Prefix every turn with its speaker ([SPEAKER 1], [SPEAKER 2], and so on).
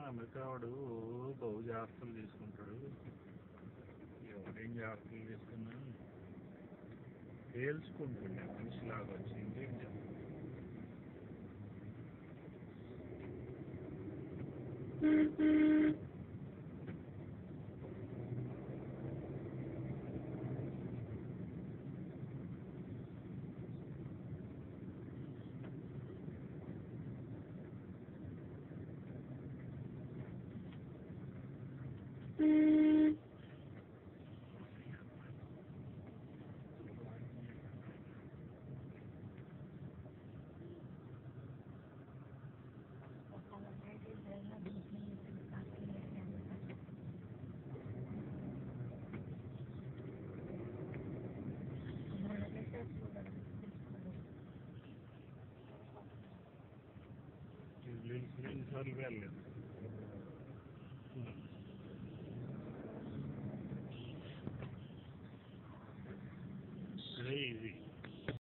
[SPEAKER 1] America వాడు బహు జాగ్రత్తలు తీసుకుంటాడు. ఎవరేం జాగ్రత్తలు తీసుకున్నా తేల్చుకుంటుండే మనిషిలాగా వచ్చి ఇంకేం చెప్తాను. సార్లు వెళ్ళలేదు.